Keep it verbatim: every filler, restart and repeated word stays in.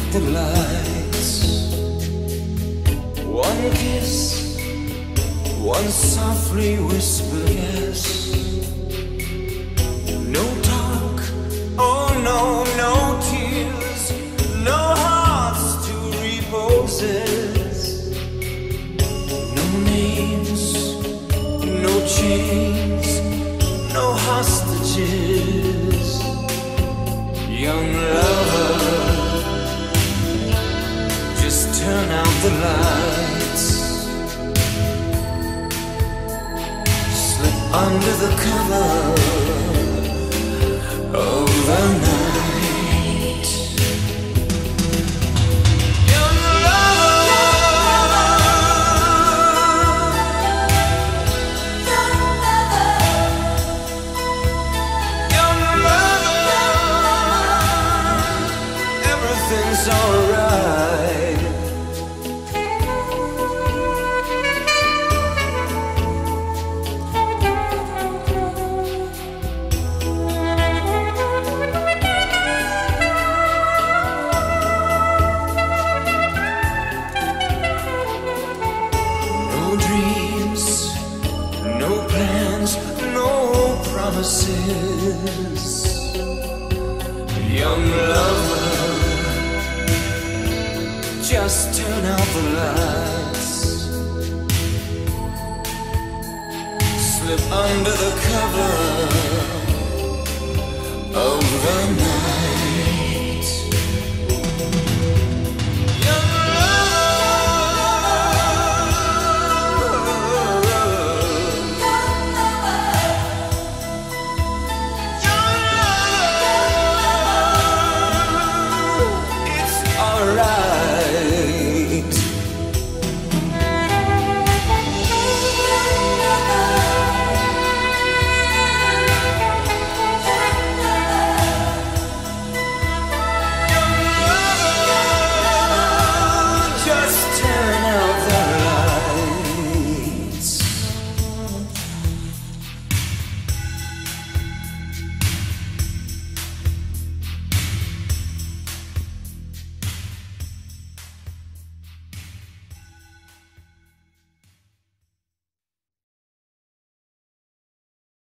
the lights. One kiss, one softly whispered yes. No talk, oh no, no tears, no hearts to reposes. No names, no chains, no hostages. Young lover, just turn out the lights. Slip under the cover of the night. Young lover, young lover, everything's alright. No dreams, no plans, no promises. Young lover, just turn out the lights. Slip under the cover of the night.